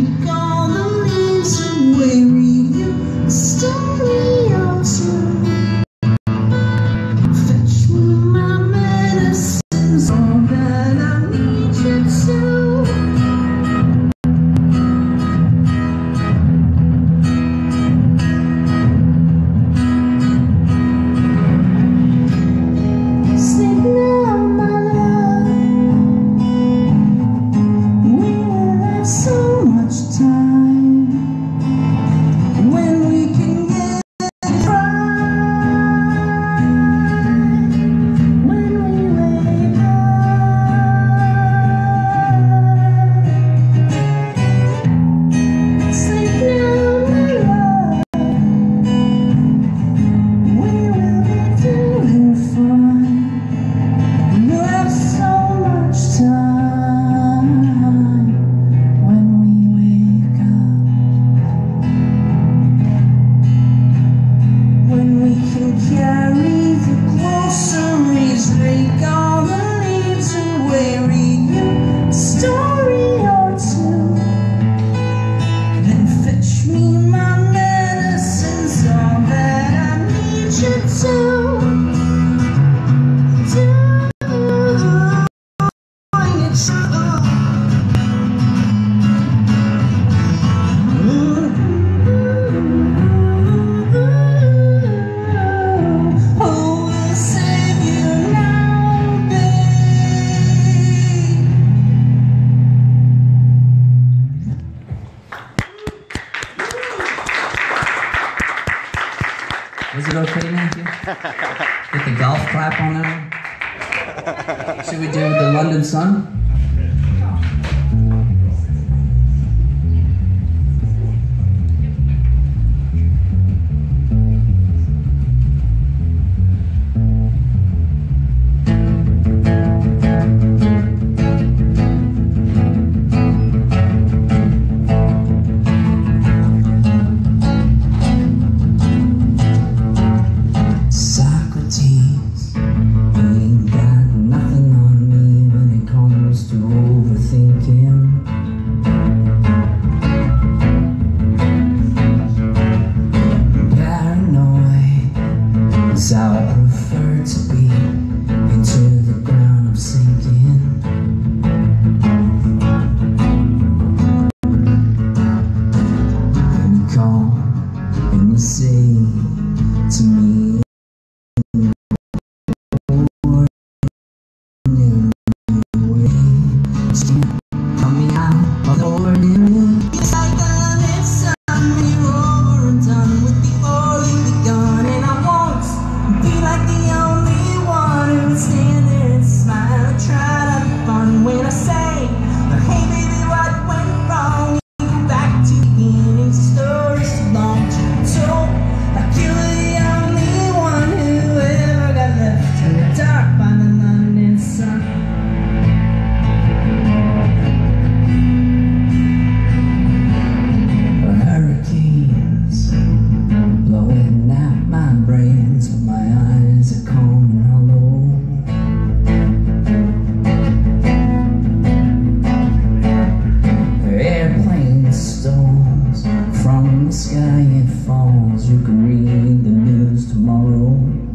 all the leaves away, read you a story or two. Fetch me my medicines, all that I need you to. Sleep now, my love. We will have so much time when we can get it right. When we wake up. Sleep now, my love. We will be doing fine. We'll have so much time when we wake up. When we can carry the groceries, rake all the leaves away, read you a story or two. Then fetch me my medicines, all that I need you to. Was it okay, Matthew? Get the golf clap on that one? Should we do the London Sun? Socrates, he ain't got nothing on me when it comes to overthinking. Paranoid is how I prefer to be. Into the ground I'm sinking. And you call and you say to me, coming out of the ordinary. It's like the lit sun, we're over and done with the oil begun. And I won't be like the only one who would stand there and smile and try to have fun when I say, hey baby, what went wrong? You go back to the beginning, stories too long to be told. Like you were the only one who ever got left in the dark by the London sun. Hurricanes blowing out my brains when my eyes are calm and hollow. Airplane storms from the sky, it falls. You can read the news tomorrow.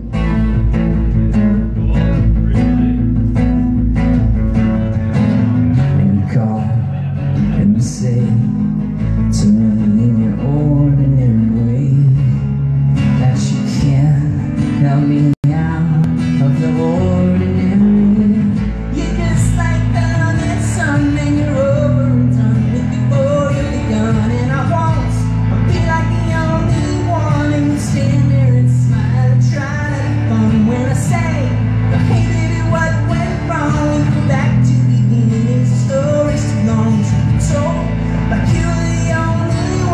And you call and you say to me in your ordinary way that you can help me out of the ordinary. You're just like the lit sun, and you're over and done with before you begun. And I won't be like the only one who would stand there and smile and try to have fun when I say, hey baby, what went wrong? We go back to the beginning, stories too long to be told. Like you were the only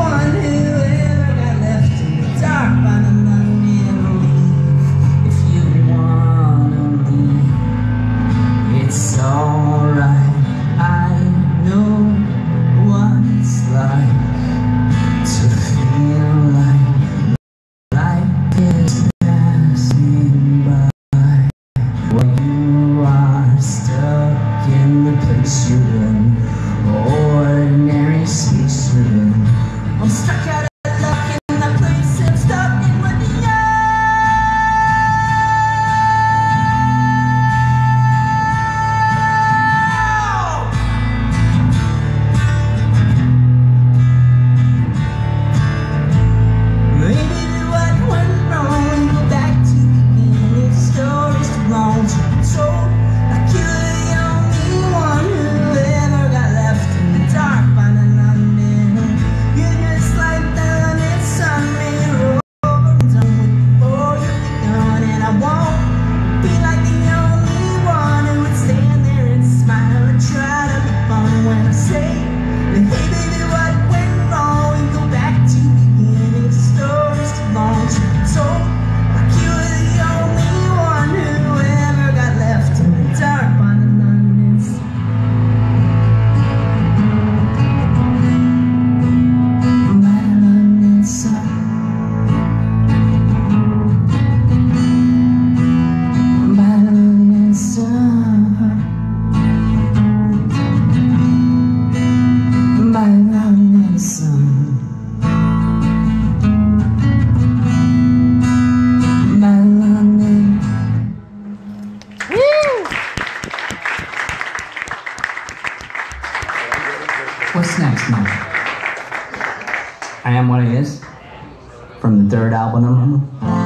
I Am What I Is, from the third album.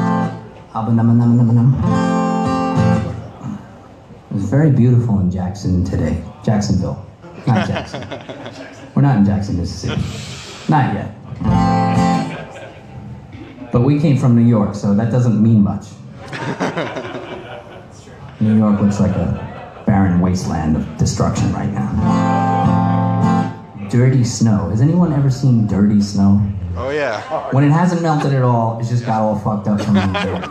It was very beautiful in Jacksonville. Not Jackson. We're not in Jackson, Mississippi. Not yet. But we came from New York, so that doesn't mean much. New York looks like a barren wasteland of destruction right now. Dirty Snow. Has anyone ever seen Dirty Snow? Oh yeah. When it hasn't melted at all, it's just got all fucked up from the dirt.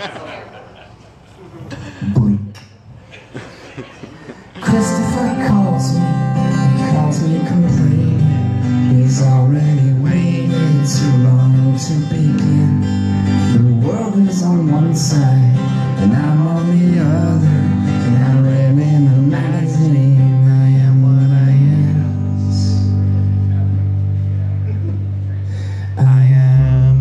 Bleak. Christopher calls me complete. He's already waited too long to begin. The world is on one side, and I'm on the other, and I live in a magazine. I am what I am. I am.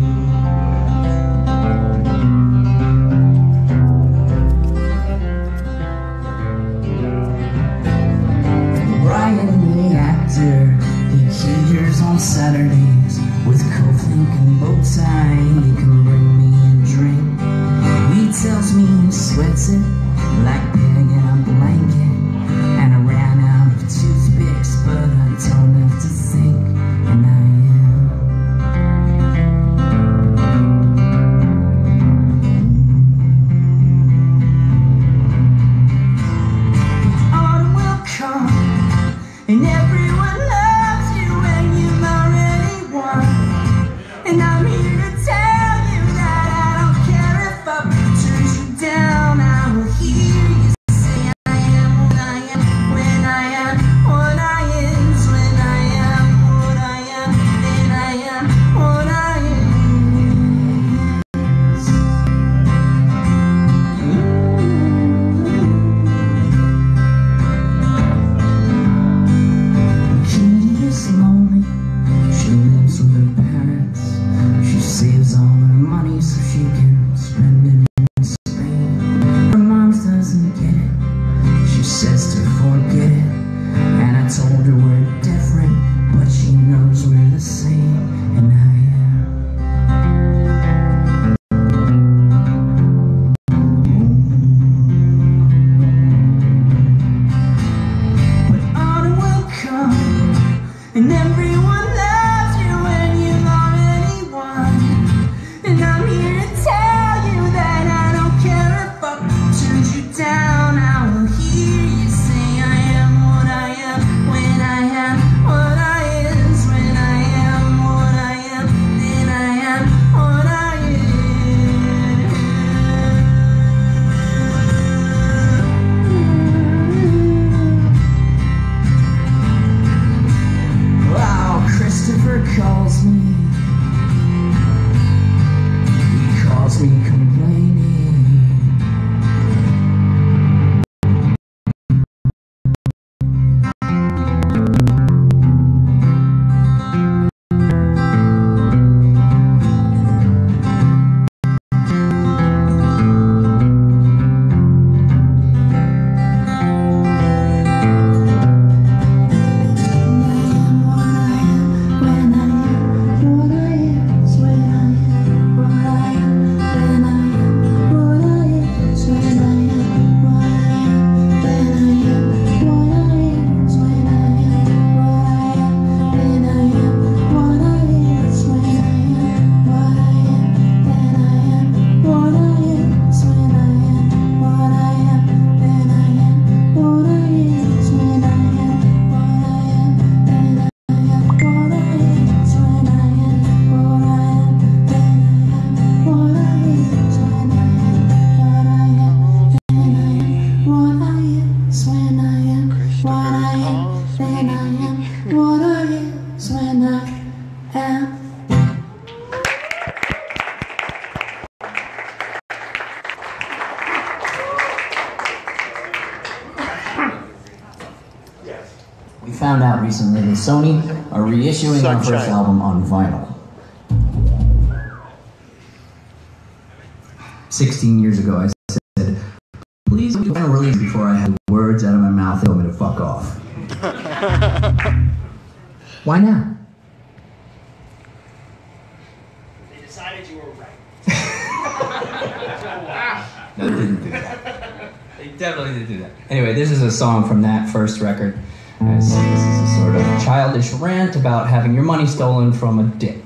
Brian the actor, he caters on Saturdays with cold link and bow tie. He can bring me a drink. He tells me he sweats it like pig in a blanket, and I ran out of toothpicks, but I don't have to think, and I am. Autumn will come, and everyone loves you when you've already won. And I'm here to tell you that I don't care if I turn you down. I will hear you say I am what I am when I am what I is. When I am what I am, then I am what I Katie is lonely. She lives with her parents. She saves all her money so she can spend it in Spain. Her mom doesn't get it. She says to forget it. And I told her we're different, but she knows we're the same. And I am. But autumn will come, and everyone loves you when you've already won. And I'm here to tell you that I don't care if I turn you down. I will hear you say I am what I am when I am what I is. When I am what I am, then I am what I am. Wow, Christopher calls me. He calls me complaining. We found out recently that Sony are reissuing our first album on vinyl. 16 years ago, I said, please don't release before I had words out of my mouth that told me to fuck off. Why now? No, they didn't do that. They definitely didn't do that. Anyway, this is a song from that first record. This is a sort of childish rant about having your money stolen from a dick.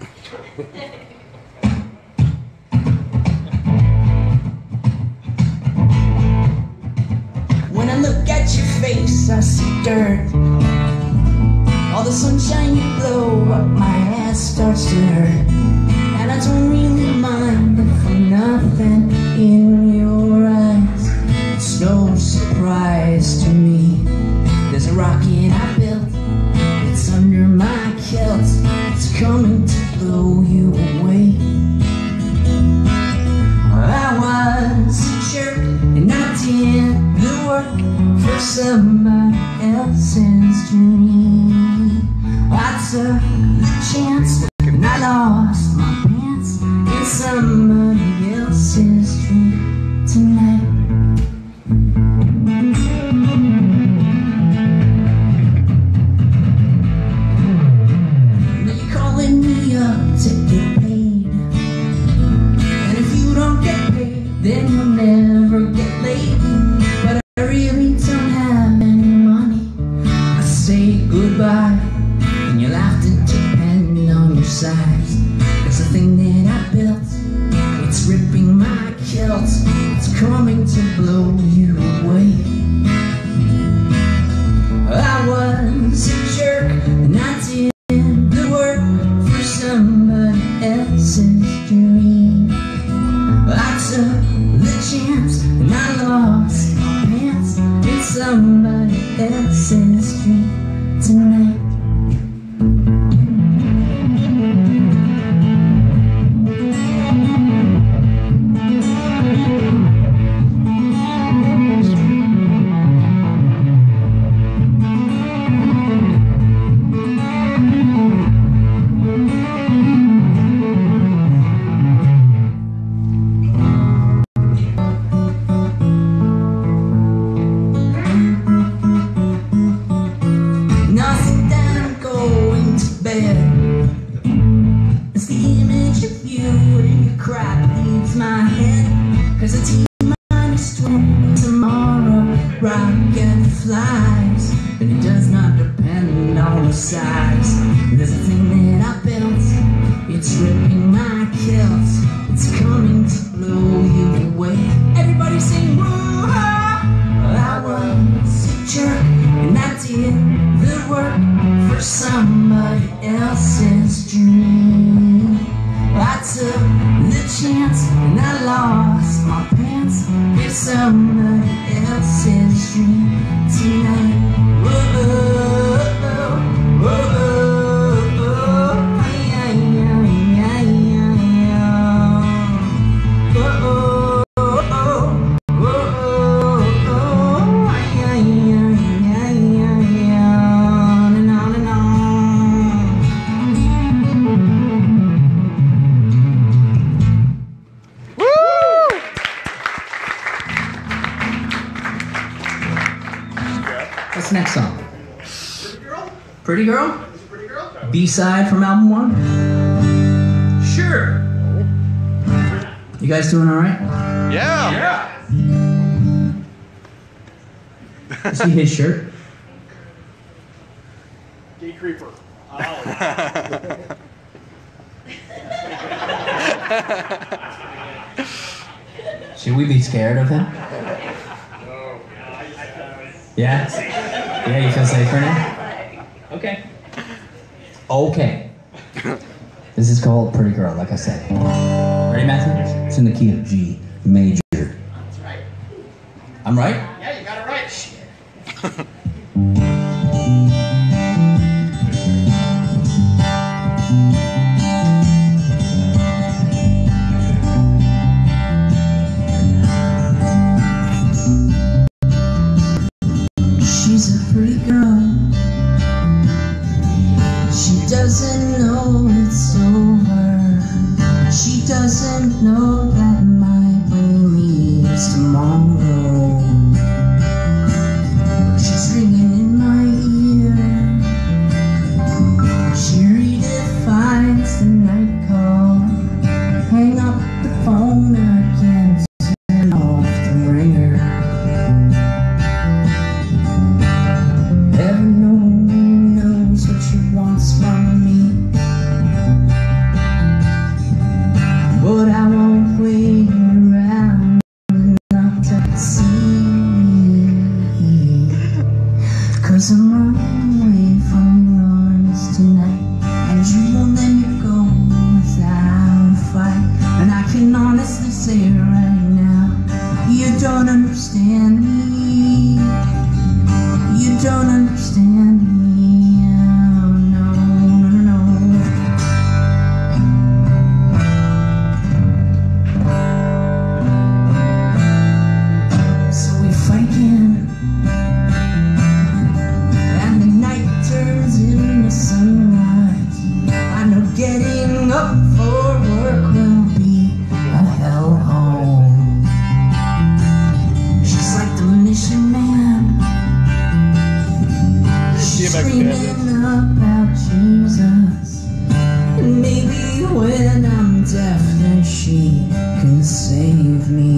When I look at your face, I see dirt. All the sunshine you blow up, my ass starts to hurt. And I don't really mind it for nothing in your eyes. It's no surprise to me. There's a rocket I built, it's under my kilt. It's coming to blow you away. I was a jerk and I did the work for somebody else's dream. I took the chance and I lost my pants in somebody else's dream tonight. Now you're calling me up to get paid, and if you don't get paid, then you'll never get laid. But I really don't have any money. I say goodbye, and you'll have to depend on your size. Cause the thing that I built, it's ripping my kilt. It's coming to blow you away. I was a jerk and I did the work for somebody else's dream. I took the chance and I lost my pants in somebody else's dream tonight. It's the image of you and your crap leaves my head. Cause a T-20 tomorrow rocket flies, but it does not depend on the size. There's a thing that I built, it's ripping my kilt. It's coming to blow you away. Everybody sing woo-ha! I was a jerk and I did the work for somebody else's dream. I took the chance and I lost my pants for somebody else's dream tonight. Whoa, whoa, whoa, What's the next song? Pretty Girl? Pretty Girl? B-side from album 1? Sure. You guys doing all right? Yeah. See his shirt? Gay creeper. Should we be scared of him? Yeah? Yeah, you feel safer now? Okay. Okay. This is called Pretty Girl, like I said. Ready, Matthew? It's in the key of G major. That's right. I'm right? Yeah, you got it right. She's a pretty girl. She doesn't know it's over. She doesn't know that my brain leaves tomorrow. She's ringing in my ear. She redefines the night call. Hang up the phone again tomorrow. you won't let me go without a fight. And I can honestly say right now, you don't understand me. You don't understand me. Oh, no, no, no. So we fight again, and the night turns into sunrise. I know getting up for work will be a hellhole. Just like the mission man, she's screaming about Jesus. And maybe when I'm deaf, then she can save me.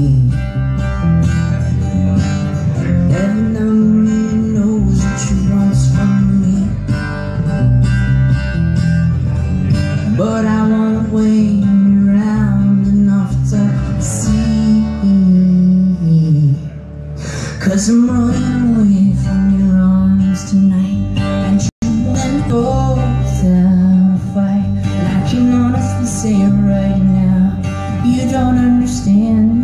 Heaven only knows what she wants from me, but I won't wait around enough to see. 'Cause I'm running away from your arms tonight, and you won't go without a fight. And I can honestly say it right now, you don't understand me.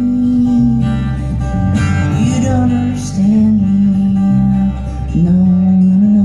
You don't understand me. No, no, no.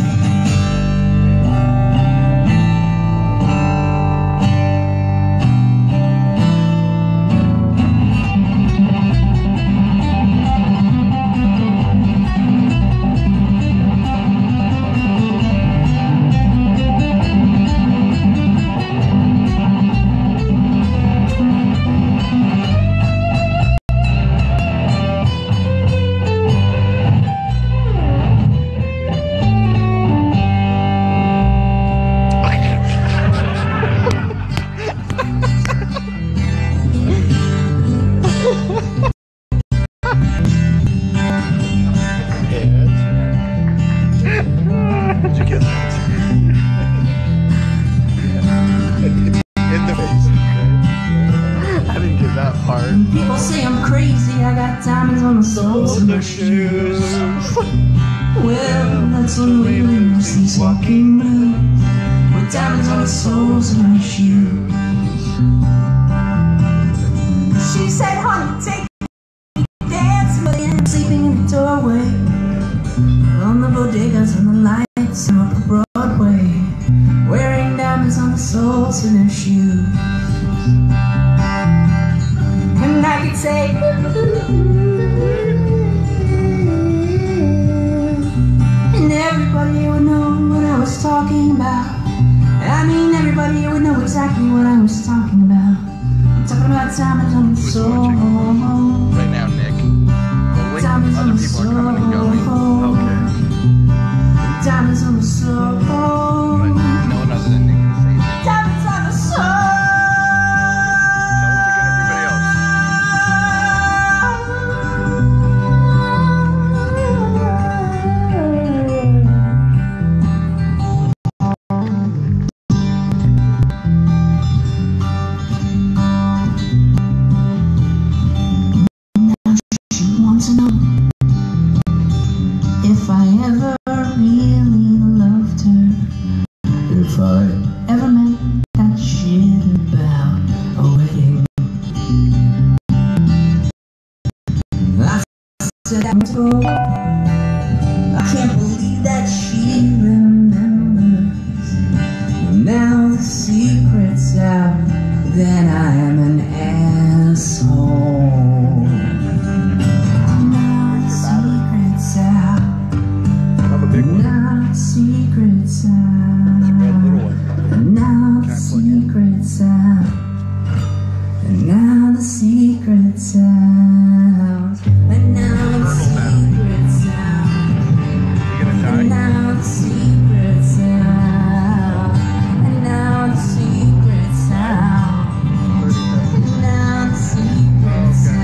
Did you get that? In the face. I didn't get that part. People say I'm crazy, I got diamonds on the soles of my shoes. Well, that's one way to lose these walking blues, with diamonds on the soles of my shoes. She said, honey, take me dancing, but I'm sleeping in the doorway, on the bodegas and the lights on Broadway, wearing diamonds on the soles of their shoes. And I could say, and everybody would know what I was talking about. I mean, everybody would know exactly what I was talking about. I'm talking about diamonds on the soul. Right now, Nick. Well, wait, Diamonds on other the people are coming and going. Okay. Diamonds on the soul. But no one other than Nick can say it. Diamonds on the soul. Tell us to get everybody else. She wants to know if I ever really loved her, if I ever meant that shit about a wedding. I said that much ago. I can't believe that she remembers. Now the secret's out, then I am an asshole. Now the secret's out. Have a big one. Now the secret's out. Spread little one. And now the Can't plug in. secret's out. And now the secret's out. And now the secret's out. You gonna And die? now the secret's out. And now the secret's out. And now the secret's out.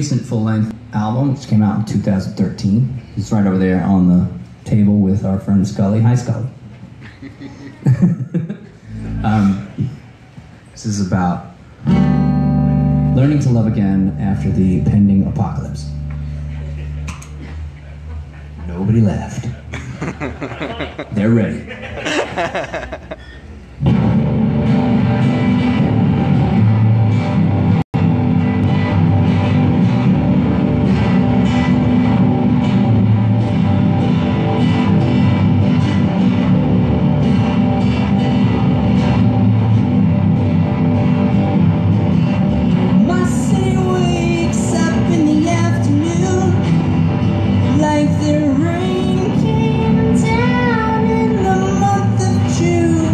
recent full-length album, which came out in 2013. It's right over there on the table with our friend Scully. Hi, Scully. This is about learning to love again after the pending apocalypse. Nobody left. They're ready. My city wakes up in the afternoon like the rain came down in the month of June.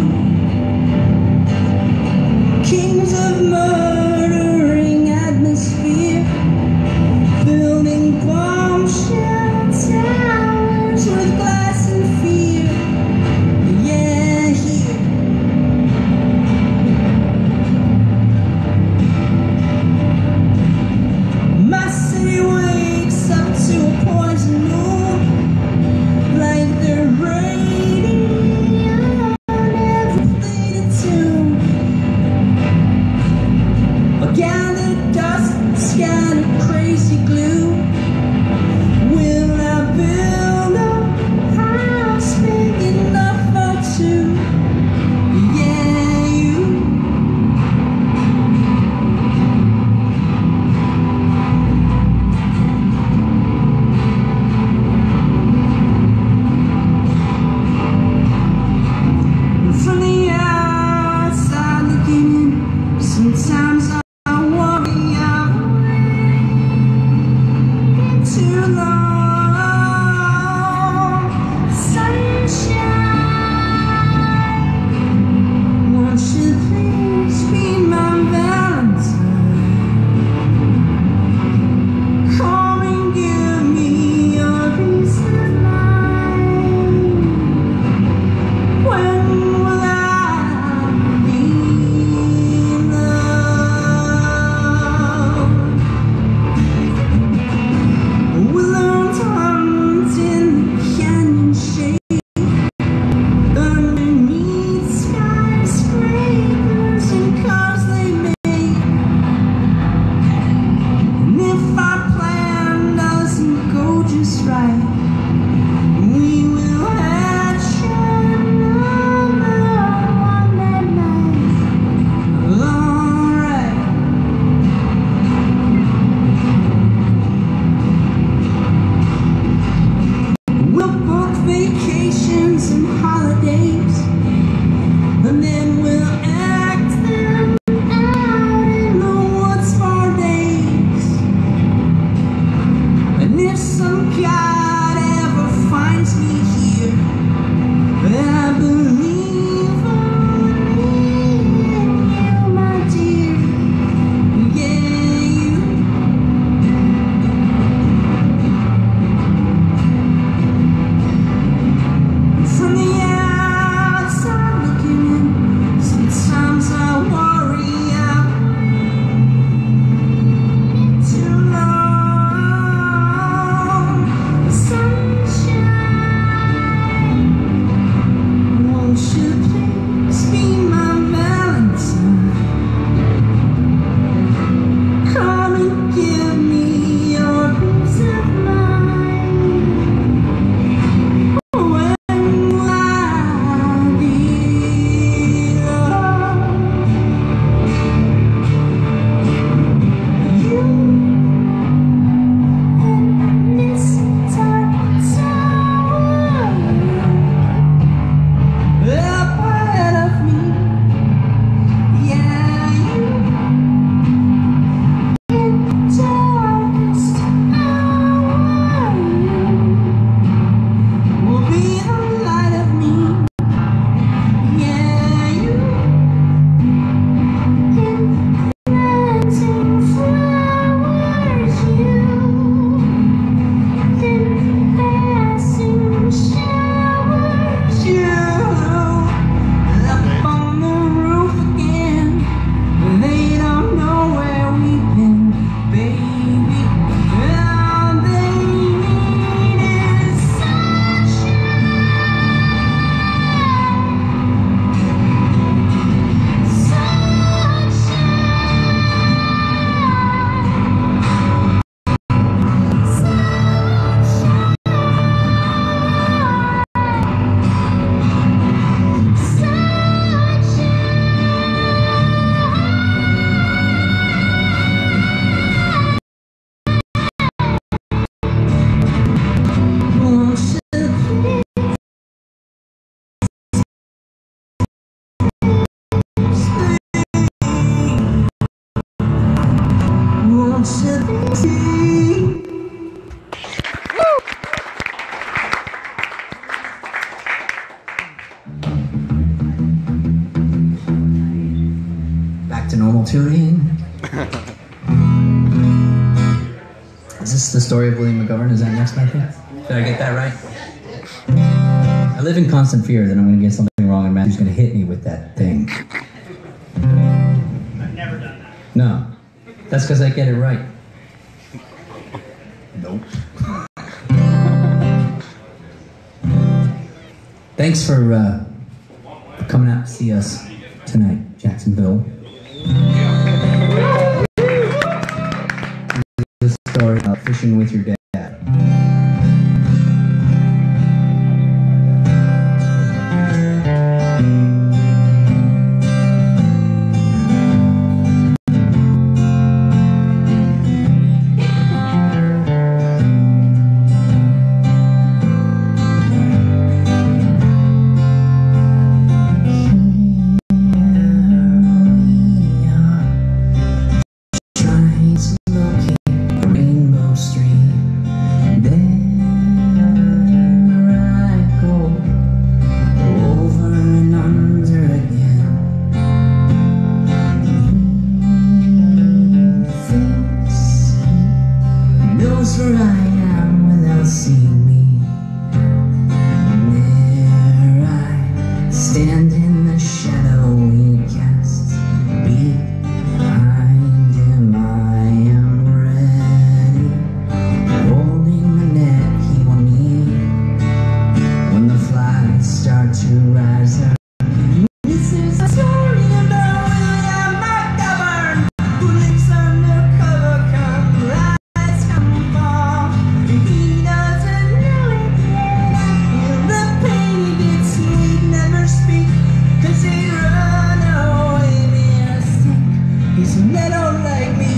all tune in. Is this the story of William McGovern? Is that next, Matthew? Did I get that right? I live in constant fear that I'm going to get something wrong and Matthew's going to hit me with that thing. I've never done that. No. That's because I get it right. Nope. Thanks for coming out to see us tonight, Jacksonville. This is a story about fishing with your dad. Where I am without seeing me. There I stand in the shadow he casts. Behind him I am ready, holding the net he will need when the flies start to rise up. This is a story about William McGovern, who lives undercover, come rise, come fall. He doesn't know it yet. I feel the pain he gets, he'd never speak, 'cause he'd run away, be a sink. He's a meadow like me.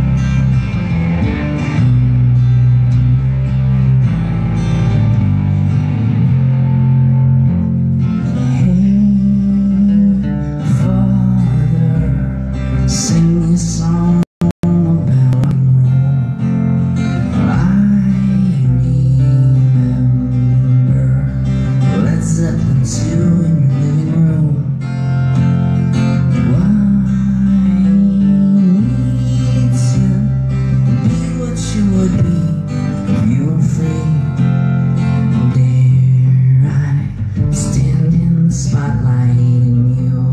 Sing this song about rock and roll. I remember Led Zeppelin 2 in your living room. Why need to be what you would be if you were free? Dare I stand in the spotlight in your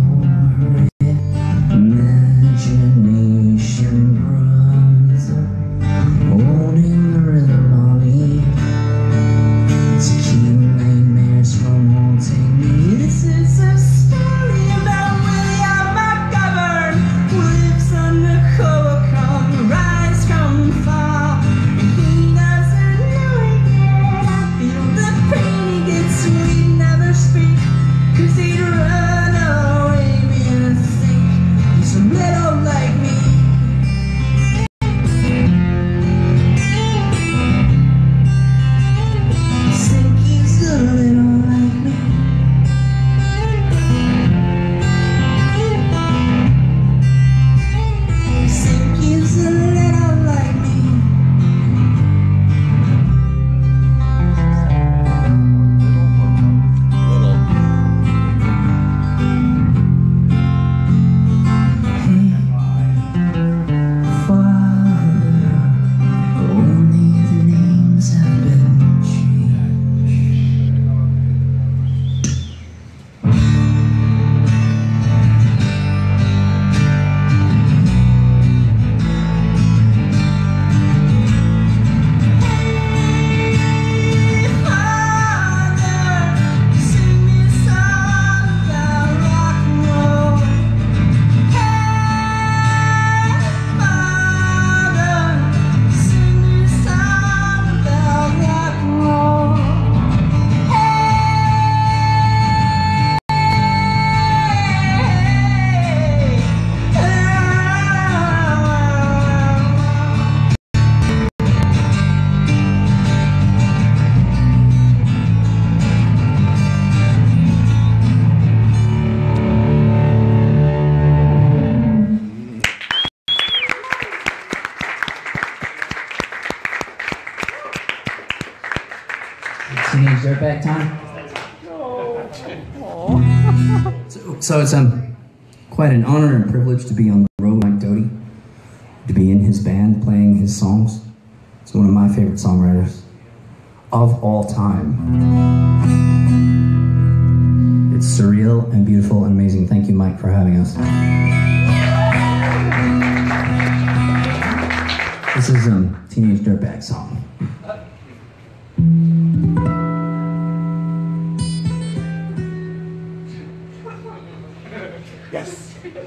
imagination runs holding the rhythm on me to keep nightmares from haunting me. This is a story about William McGovern, who lives undercover, come rise, come fall. He doesn't know it yet. I feel the pain he gets, he'd never speak, 'cause he'd run away, be a sink. He's a little like me. Think he's a little like me. Think he's a little like me. Little. Father, only the names have been changed. Father, sing me a song about rock and roll. Father, sing me a song about rock and roll. Teenage Dirtbag time? So it's quite an honor and privilege to be on the road his songs. He's one of my favorite songwriters of all time. It's surreal and beautiful and amazing. Thank you, Mike, for having us. This is a Teenage Dirtbag song. Yes.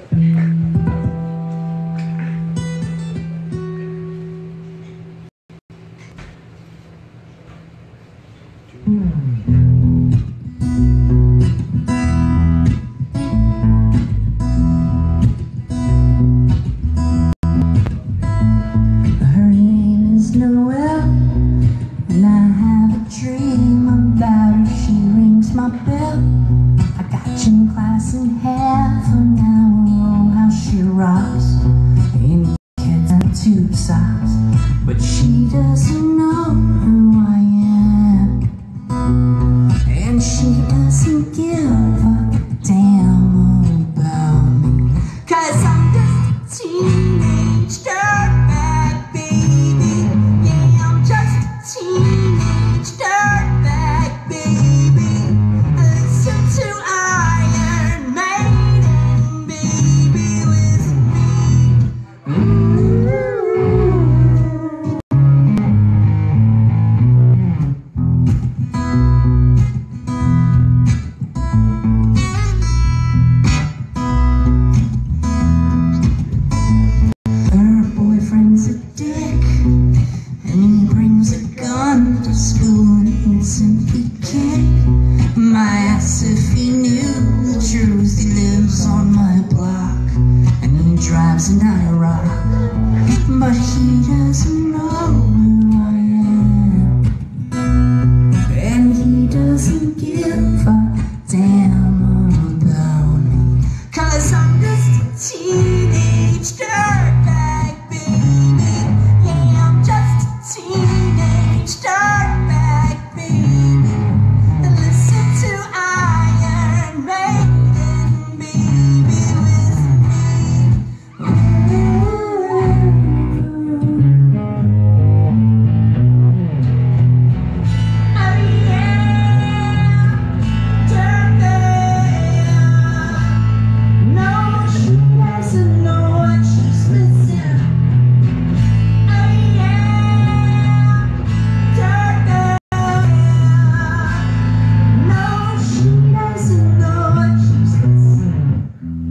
Her name is Noelle, and I have a dream about her. She rings my bell. I got gym class in half an hour. Oh, how she rocks in kids and tube socks. But she doesn't know who I am, and she doesn't give a damn about me, 'cause I'm just a teenage dirtbag baby. Yeah, I'm just a teenage dirtbag baby. I listen to Iron Maiden, baby, with me. Ooh. Her boyfriend's a dick, and he brings a gun to school, and he'd simply kick my ass if he knew the truth. He lives on my block, and he drives an IROC, but he doesn't know who I am, and he doesn't give a damn about me, 'cause I'm just a teenage dirtbag baby. Yeah, I'm just a teenage dirtbag baby. And listen to Iron Maiden, baby, with me. Ooh. Oh yeah, dirtbag. No, she doesn't know what she's missing. Oh yeah, dirtbag. No, she doesn't know what she's missing.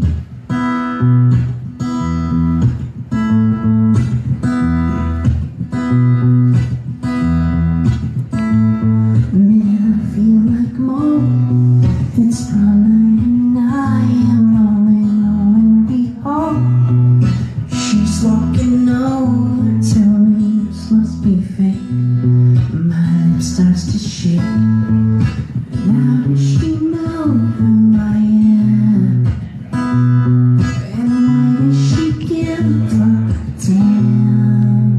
Man, I feel like Mo. It's prom night and I am only lo and behold, she's walking over to me. This must be fate. My lip starts to shake. Now does she know who I am? And why does she give a damn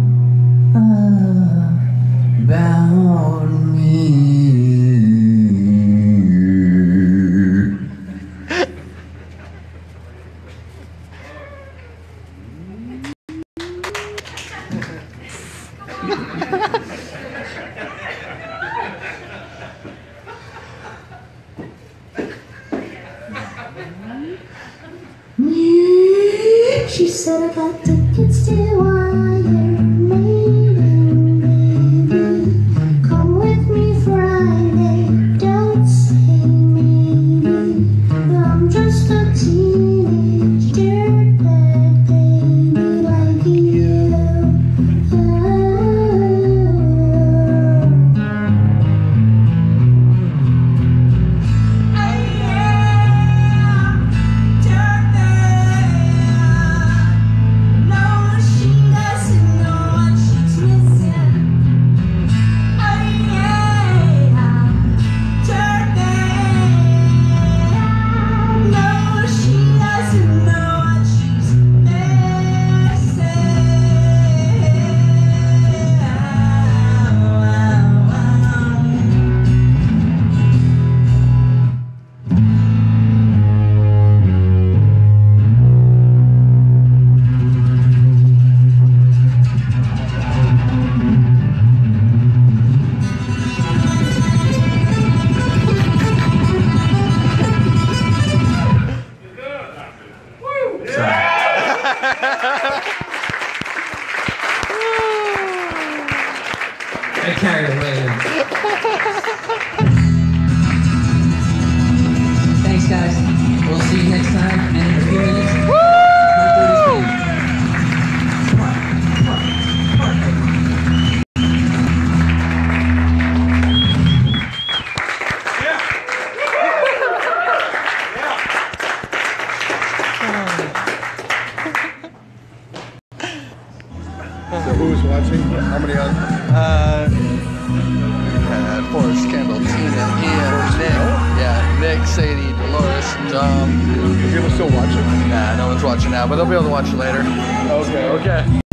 about me? She said I got tickets to Iron Maiden, baby. Come with me Friday, don't say maybe. I'm just a teenage dirtbag baby like you. No, she doesn't know Thanks, guys. We'll see you next time. And in a few minutes, So who's watching? How many are? Forrest, Kendall, Tina, Ian, Nick. Yeah, Nick, Sadie, Dolores, Tom. Are people still watching? Nah, no one's watching now, but they'll be able to watch it later. Okay. Okay.